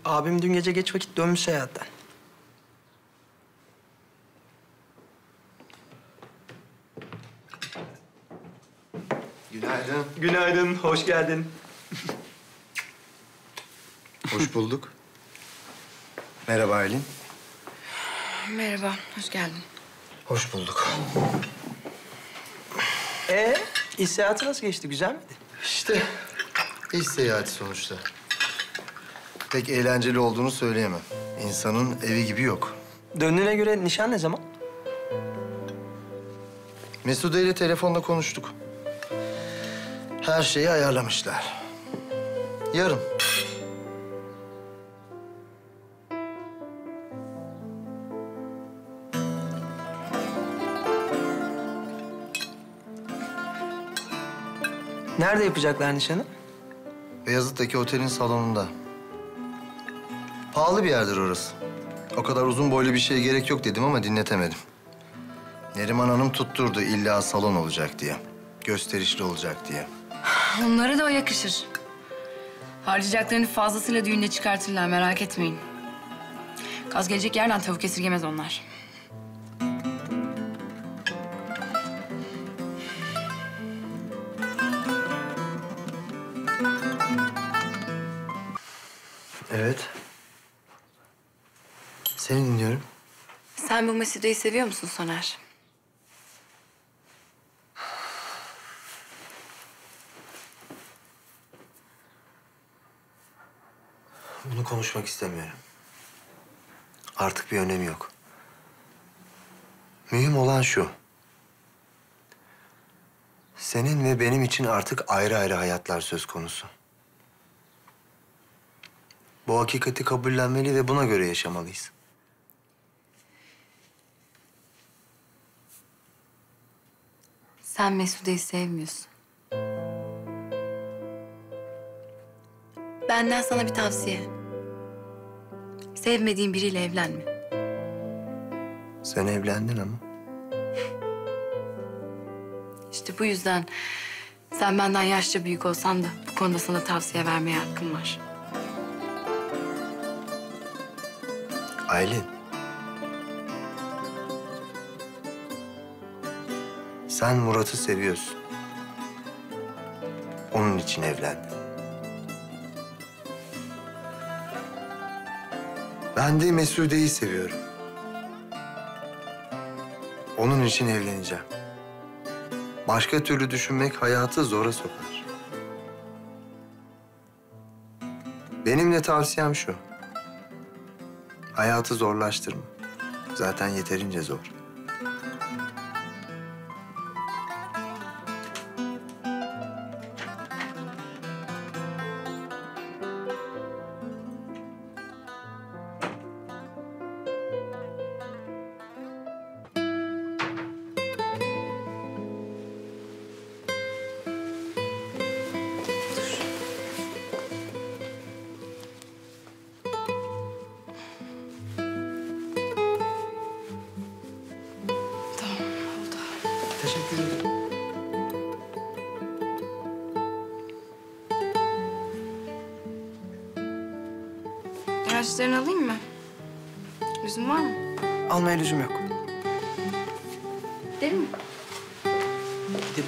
Abim dün gece geç vakit dönmüş seyahatten. Günaydın. Günaydın, hoş geldin. Hoş bulduk. Merhaba Aylin. Merhaba, hoş geldin. Hoş bulduk. İş seyahati nasıl geçti, güzel miydi? İşte iş seyahati sonuçta. Pek eğlenceli olduğunu söyleyemem. İnsanın evi gibi yok. Döndüğüne göre nişan ne zaman? Mesude ile telefonla konuştuk. Her şeyi ayarlamışlar. Yarın. Nerede yapacaklar nişanı? Beyazıt'taki otelin salonunda. Pahalı bir yerdir orası. O kadar uzun boylu bir şeye gerek yok dedim ama dinletemedim. Neriman Hanım tutturdu illa salon olacak diye. Gösterişli olacak diye. Onlara da o yakışır. Harcayacaklarını fazlasıyla düğünde çıkartırlar, merak etmeyin. Kaz gelecek yerden tavuk esirgemez onlar. Evet. Seni dinliyorum. Sen bu Mesude'yi seviyor musun Soner? Bunu konuşmak istemiyorum. Artık bir önemi yok. Mühim olan şu. Senin ve benim için artık ayrı ayrı hayatlar söz konusu. Bu hakikati kabullenmeli ve buna göre yaşamalıyız. Sen Mesude'yi sevmiyorsun. Benden sana bir tavsiye. Sevmediğin biriyle evlenme. Sen evlendin ama. İşte bu yüzden sen benden yaşça büyük olsan da bu konuda sana tavsiye vermeye hakkım var. Aylin. Sen Murat'ı seviyorsun. Onun için evlendin. Ben de Mesude'yi seviyorum. Onun için evleneceğim. Başka türlü düşünmek hayatı zora sokar. Benim de tavsiyem şu. Hayatı zorlaştırma. Zaten yeterince zor. Tamam, oldu. Teşekkür ederim. İlaçlarını alayım mı? Lüzum var mı? Almaya lüzum yok. Değil mi? Gidip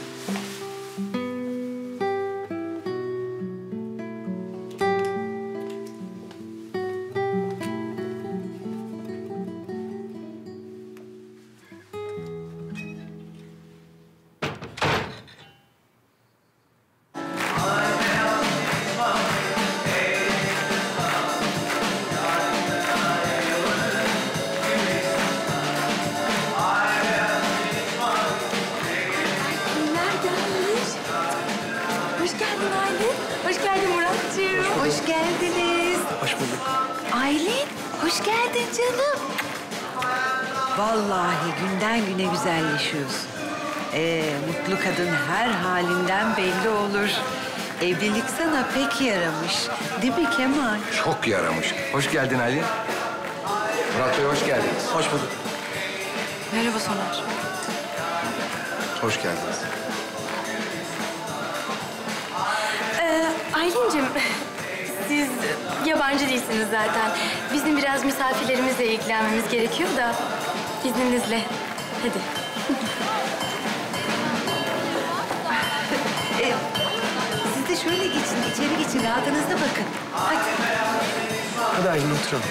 Kimler gelmiş? Hoş geldin Aylin. Hoş geldin Muratcığım. Hoş geldiniz. hoş bulduk. Aylin, hoş geldin canım. Vallahi günden güne güzelleşiyorsun. Mutlu kadın her halinden belli olur. Evlilik sana pek yaramış. Değil mi Kemal? Çok yaramış. Hoş geldin Ali. Murat Bey hoş geldiniz. Hoş bulduk. Merhaba Soner. Hoş geldiniz. Aylin'cim, Siz yabancı değilsiniz zaten. Bizim biraz misafirlerimizle ilgilenmemiz gerekiyor da izninizle. Hadi. Siz de şöyle geçin, içeri geçin. Rahatınızda bakın. Hadi. Hadi Aylin oturalım.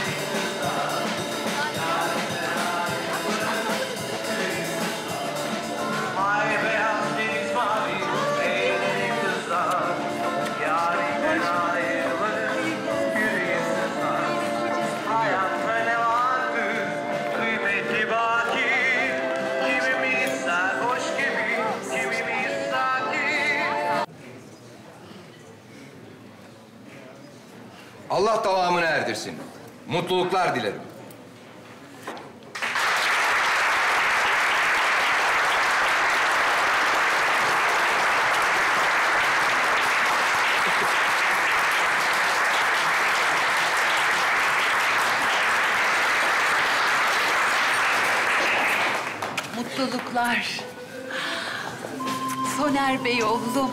Allah devamını erdirsin. Mutluluklar dilerim. Mutluluklar. Soner Bey oğlum.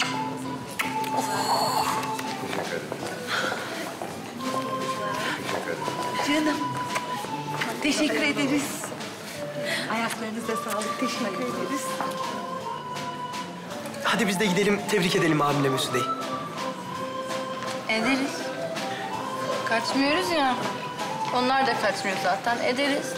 Canım. Teşekkür ederiz. Ayaklarınıza sağlık. Teşekkür ederiz. Hadi biz de gidelim, tebrik edelim abimle Mesude'yi. Ederiz. Kaçmıyoruz ya. Onlar da kaçmıyor zaten. Ederiz.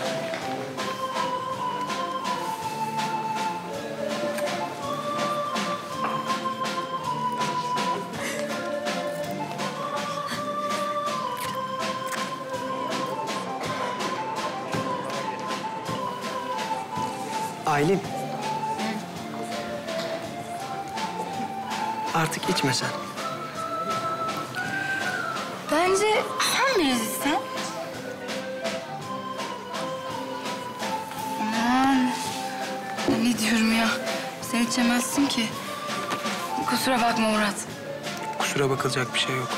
Aylin. Artık içme sen. Bence sen biraz içsen. Aman. Ne diyorum ya? Sen içemezsin ki. Kusura bakma Murat. Kusura bakılacak bir şey yok.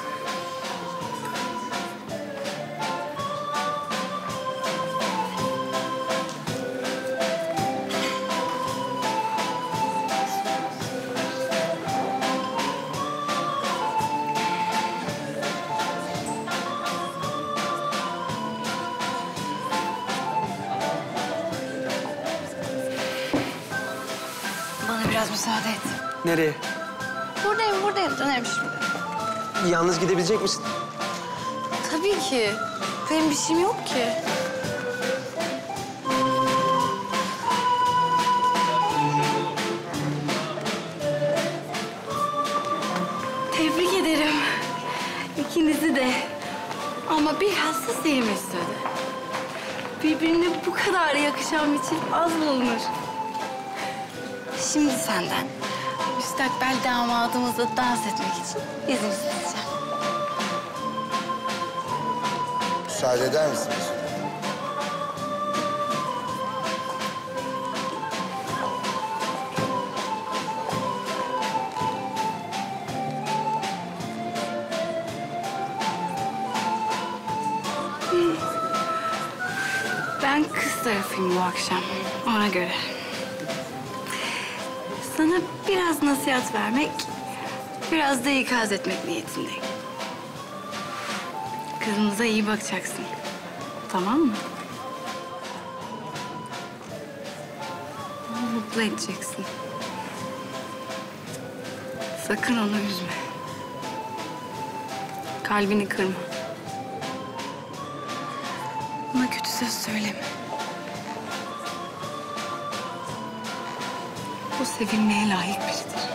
Bana biraz müsaade et. Nereye? Buradayım. Dönerim şimdi. Yalnız gidebilecek misin? Tabii ki. Benim bir şeyim yok ki. Tebrik ederim. İkinizi de. Ama bilhassa seni Mesude. Birbirine bu kadar yakışan bir çift az bulunur. Şimdi senden müstakbel damadımızla dans etmek için izin isteyeceğim. Müsaade eder misiniz? Ben kız tarafıyım bu akşam, ona göre. Sana biraz nasihat vermek, biraz da ikaz etmek niyetindeyim. Kızımıza iyi bakacaksın, tamam mı? Onu mutlu edeceksin. Sakın onu üzme. Kalbini kırma. Ona kötü söz söyleme. O sevilmeye layık biridir.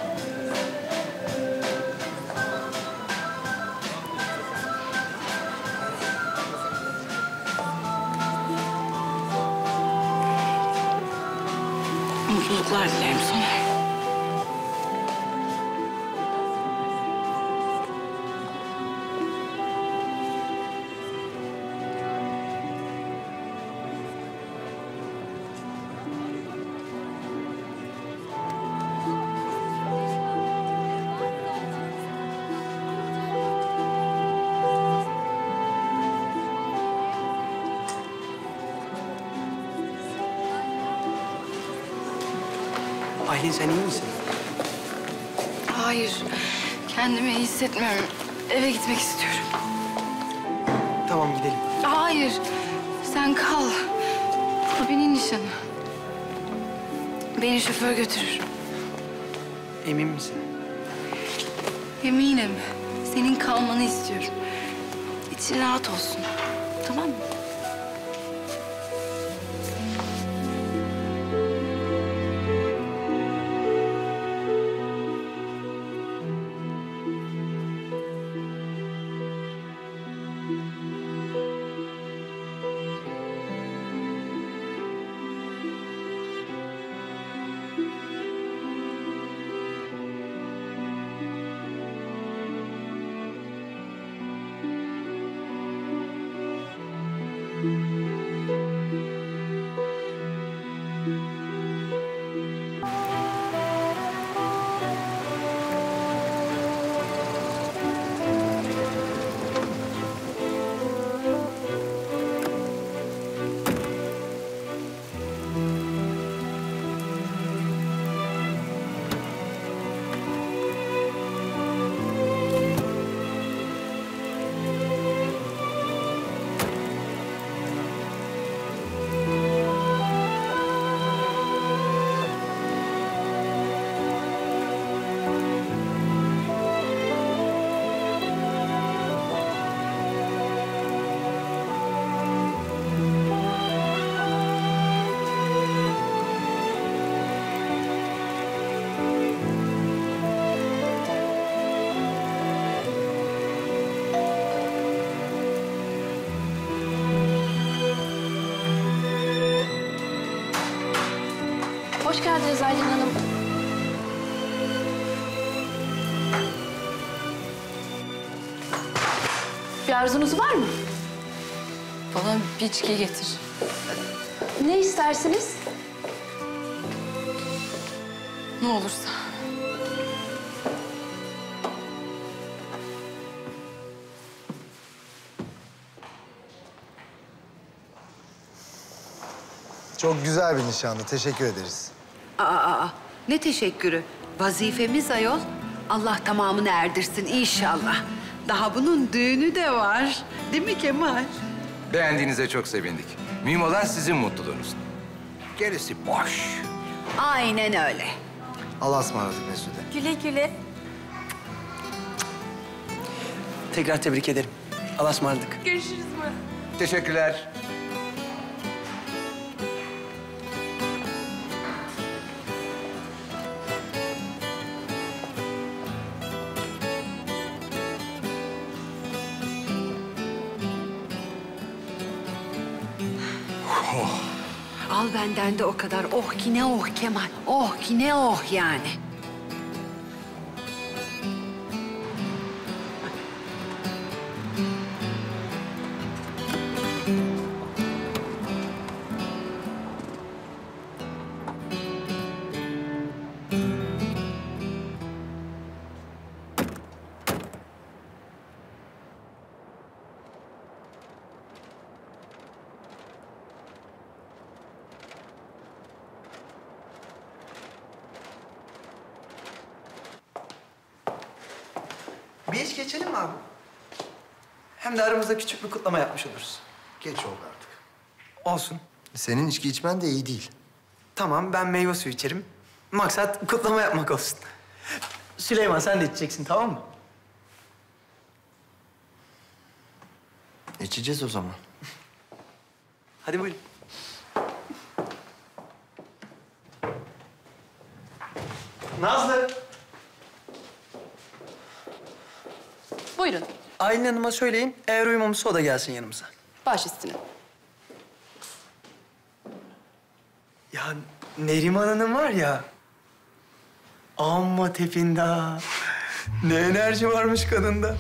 Mutluluklar dilerim Soner. Aylin sen iyi misin? Hayır, kendimi iyi hissetmiyorum. eve gitmek istiyorum. Tamam gidelim. Hayır, sen kal. Abinin nişanı. Beni şoför götürür. Emin misin? Eminim. Senin kalmanı istiyorum. İçin rahat olsun. Tamam mı? Hoş geldiniz Aylin Hanım. Bir arzunuz var mı? Bana bir içki getir. Ne istersiniz? Ne olursa. Çok güzel bir nişandı. Teşekkür ederiz. Ne teşekkürü. Vazifemiz ayol. Allah tamamını erdirsin inşallah. Daha bunun düğünü de var. Değil mi Kemal? Beğendiğinize çok sevindik. Mühim olan sizin mutluluğunuz. Gerisi boş. Aynen öyle. Allah'a ısmarladık Mesude. Güle güle. Tekrar tebrik ederim. Allah'a ısmarladık. Görüşürüz Murat. Teşekkürler. Al benden de o kadar. Oh ki ne oh Kemal. Oh ki ne oh yani. Bir iş geçelim mi abi? Hem de aramızda küçük bir kutlama yapmış oluruz. Geç oldu artık. Olsun. Senin içki içmen de iyi değil. Tamam, ben meyve suyu içerim. Maksat kutlama yapmak olsun. Süleyman, sen de içeceksin, tamam mı? İçeceğiz o zaman. Hadi buyurun. Nazlı. Buyurun, Aylin Hanım'a söyleyin, eğer uyumamışsa o da gelsin yanımıza. baş üstüne. Ya Neriman Hanım var ya, amma tepinde ha. Ne enerji varmış kadında.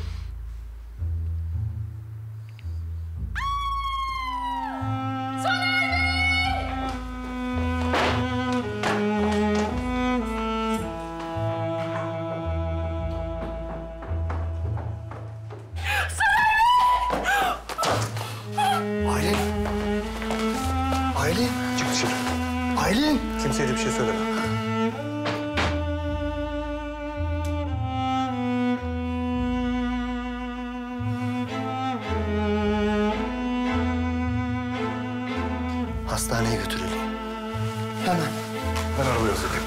Aylin! Aylin! Çık dışarı. Aylin! Kimseye de bir şey söyleme. hastaneye götürelim. Hemen. Ben arabaya hazırlayayım.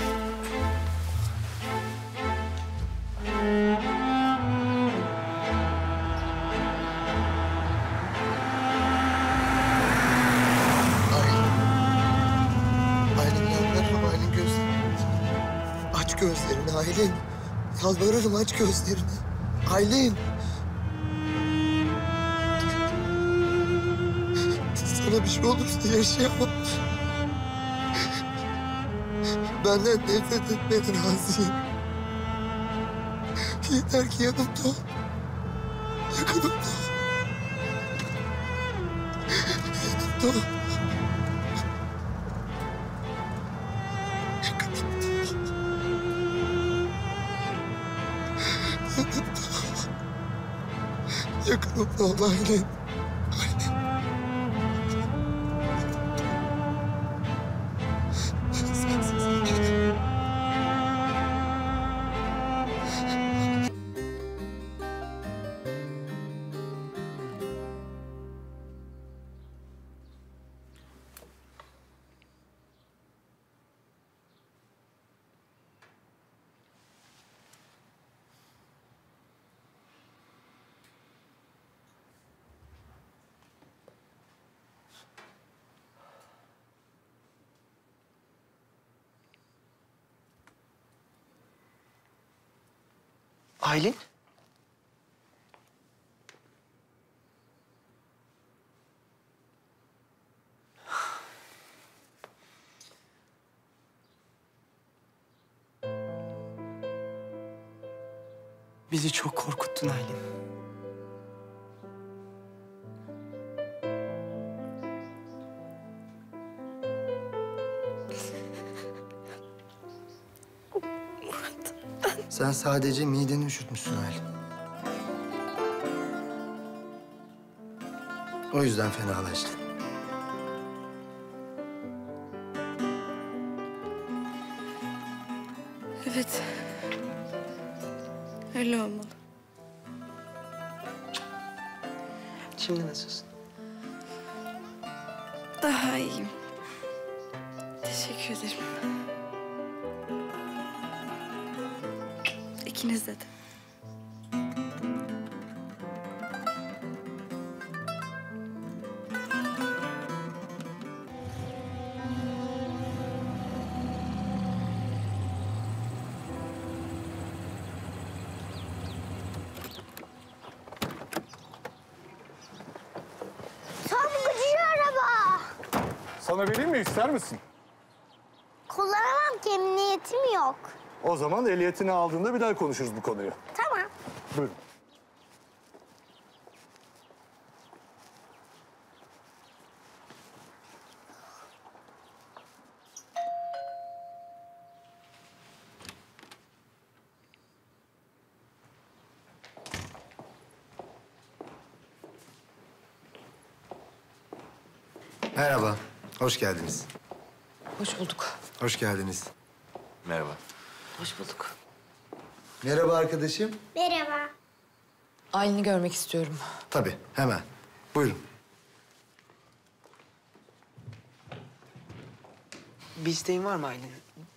Aylin yalvarırım, Aylin gözlerini. Aç gözlerini Aylin. Yalvarırım aç gözlerini. Aylin. Sana bir şey olursa yaşayamam. Benden nefret etmeye razıyım. Yeter ki yanımda ol. Yakınımda ol. Yanımda ol. Yakınımda ol Aylin. Aylin? Bizi çok korkuttun Aylin. Sen sadece mideni üşütmüşsün Aylin. O yüzden fenalaştın. Evet. Öyle olmalı. Şimdi nasılsın? Daha iyiyim. Teşekkür ederim. İkinizde de. Sana vereyim mi, ister misin? Kullanamam ki, emniyetim yok. O zaman ehliyetini aldığında bir daha konuşuruz bu konuyu. Tamam. Buyurun. Merhaba, hoş geldiniz. Hoş bulduk. Hoş geldiniz. Merhaba. Hoş bulduk. Merhaba arkadaşım. Merhaba. Aylin'i görmek istiyorum. Tabii, hemen. Buyurun. Bir isteğin var mı Aylin?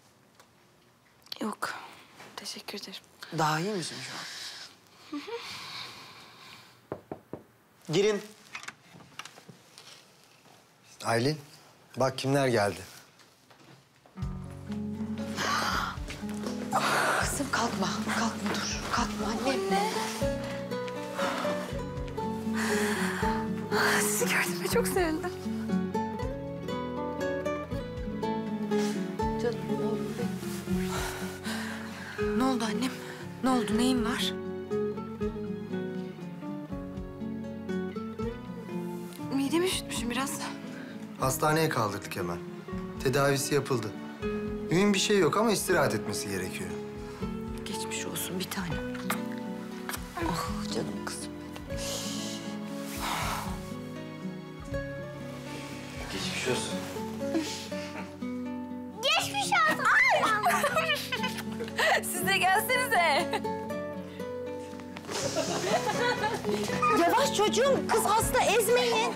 Yok. Teşekkür ederim. Daha iyi misin şu an? Girin. Aylin, bak kimler geldi. Kızım kalkma. Kalkma dur. Kalkma annem. Sizi gördüğüme çok sevindim. Canım ne oldu? Ne oldu annem? Ne oldu? Neyin var? Midemi üşütmüşüm biraz. Hastaneye kaldırdık hemen. Tedavisi yapıldı. Mühim bir şey yok ama istirahat etmesi gerekiyor. Geçmiş olsun bir tane. Ah canım kızım. Geçmiş olsun. Geçmiş olsun. Siz de gelsenize. Yavaş çocuğum, kız hasta, ezmeyin.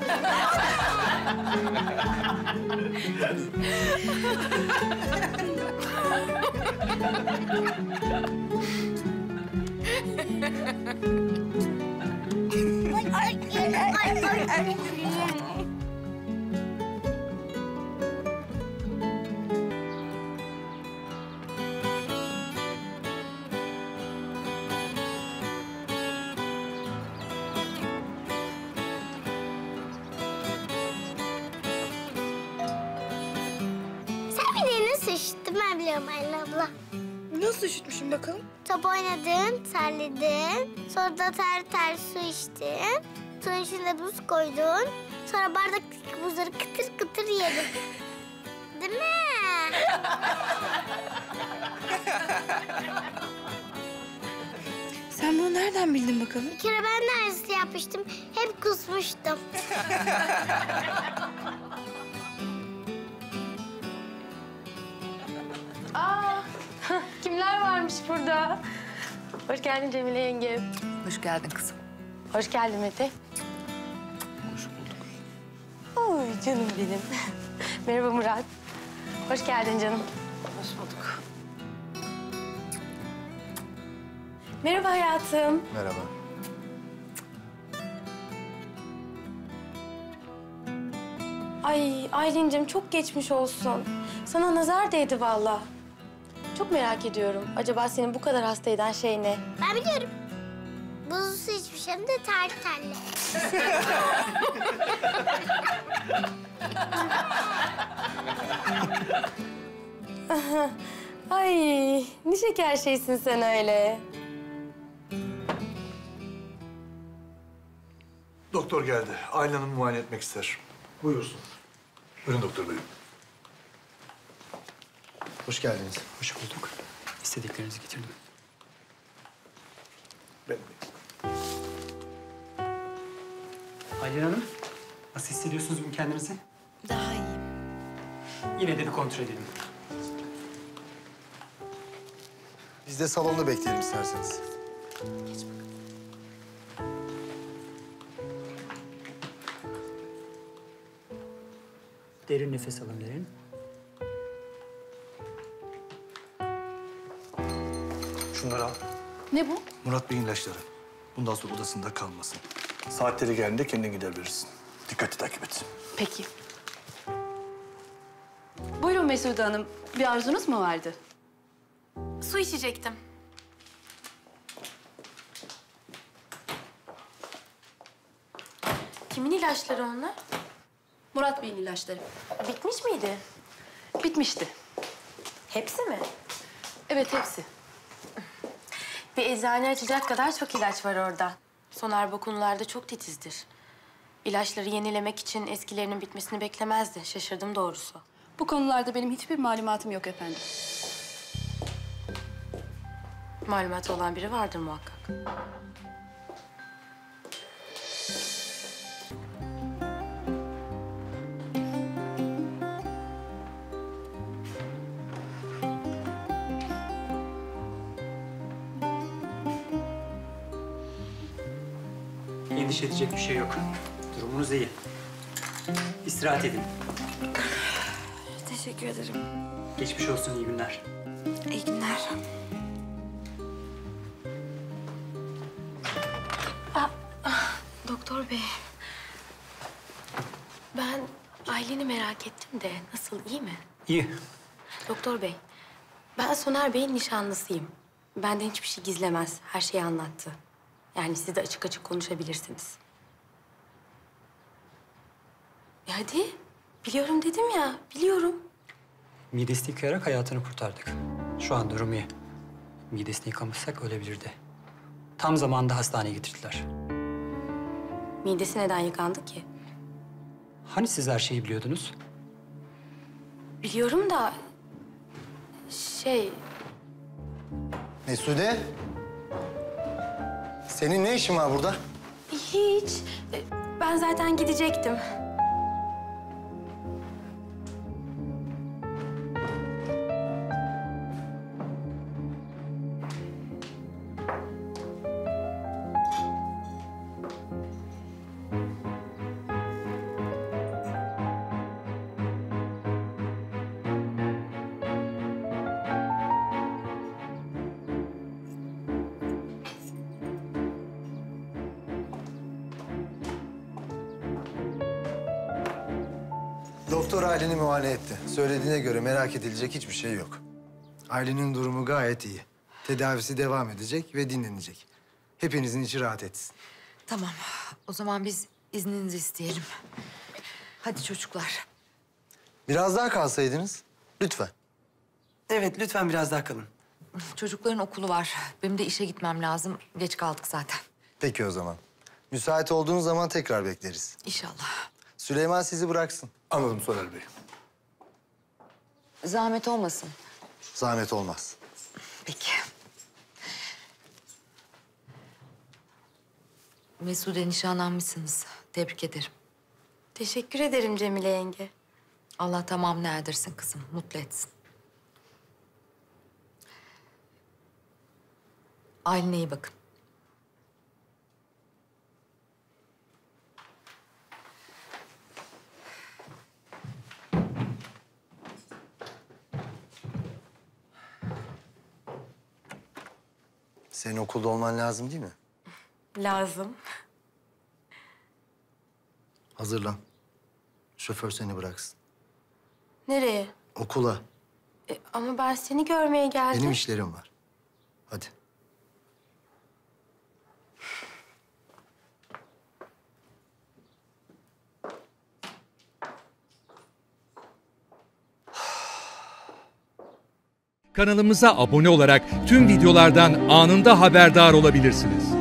Sen bir nasıl üşüttün ben biliyorum Aylin abla. Nasıl üşütmüşüm bakalım? Top oynadın, terledin. Sonra da ter su içtin. Sonra içine buz koydun. Sonra bardaktaki buzları kıtır kıtır yedin. Değil mi? Sen bunu nereden bildin bakalım? Bir kere ben de aynısını yapmıştım. Hep kusmuştum. Aa, kimler varmış burada? Hoş geldin Cemile yenge. Hoş geldin kızım. Hoş geldin Mete. Hoş bulduk. Oy canım benim. Merhaba Murat. Hoş geldin canım. Hoş bulduk. Merhaba hayatım. Merhaba. Ay Aylin'cim çok geçmiş olsun. Sana nazar değdi vallahi. Çok merak ediyorum. Acaba seni bu kadar hasta eden şey ne? Ben biliyorum. Buzlu su içmişim de terli. Ay ne şeker şeysin sen öyle. Doktor geldi. Aylin Hanım'ı muayene etmek ister. Buyursun. Buyurun doktor bey. Hoş geldiniz. Hoş bulduk. İstediklerinizi getirdim. Benim. Aylin Hanım, nasıl hissediyorsunuz bugün kendinizi? Daha iyiyim. Yine de bir kontrol edelim. Biz de salonda bekleyelim isterseniz. Derin nefes alın verin. Şunları al. Ne bu? Murat Bey'in ilaçları. Bundan sonra odasında kalmasın. Saatleri geldiğinde kendin gidebilirsin. Dikkatli takip et. Peki. Buyurun Mesude Hanım. Bir arzunuz mu vardı? Su içecektim. Kimin ilaçları onlar? Murat Bey'in ilaçları. Bitmiş miydi? Bitmişti. Hepsi mi? Evet, hepsi. Bir eczane açacak kadar çok ilaç var orada. Soner bu konularda çok titizdir. İlaçları yenilemek için eskilerinin bitmesini beklemezdi. Şaşırdım doğrusu. Bu konularda benim hiçbir malumatım yok efendim. Malumatı olan biri vardır muhakkak. Endişe edecek bir şey yok. Durumunuz iyi. İstirahat edin. Teşekkür ederim. Geçmiş olsun, iyi günler. İyi günler. Doktor bey. Ben Aylin'i merak ettim de nasıl, iyi mi? İyi. Doktor bey, ben Soner Bey'in nişanlısıyım. Benden hiçbir şey gizlemez, her şeyi anlattı. Yani siz de açık açık konuşabilirsiniz. Hadi, biliyorum dedim ya, biliyorum. Midesini yıkayarak hayatını kurtardık. Şu an durum iyi. Midesini yıkamazsak ölebilirdi. Tam zamanında hastaneye getirdiler. Midesi neden yıkandı ki? Hani siz her şeyi biliyordunuz? Biliyorum da... Mesude. Senin ne işin var burada? Hiç. Ben zaten gidecektim. Doktor Aylin'i muayene etti. Söylediğine göre merak edilecek hiçbir şey yok. Aylin'in durumu gayet iyi. Tedavisi devam edecek ve dinlenecek. Hepinizin içi rahat etsin. Tamam. O zaman biz izninizi isteyelim. Hadi çocuklar. Biraz daha kalsaydınız. Lütfen. Evet, lütfen biraz daha kalın. Çocukların okulu var. Benim de işe gitmem lazım. Geç kaldık zaten. Peki o zaman. Müsait olduğunuz zaman tekrar bekleriz. İnşallah. Süleyman sizi bıraksın. Anladım Soner Bey. Zahmet olmasın. Zahmet olmaz. Peki. Mesude nişanlanmışsınız. Tebrik ederim. Teşekkür ederim Cemile yenge. Allah tamamını erdirsin kızım. Mutlu etsin. Aylin'e iyi bakın. Senin okulda olman lazım değil mi? Lazım. Hazırlan. Şoför seni bıraksın. Nereye? Okula. Ama ben seni görmeye geldim. Benim işlerim var. Hadi. Kanalımıza abone olarak tüm videolardan anında haberdar olabilirsiniz.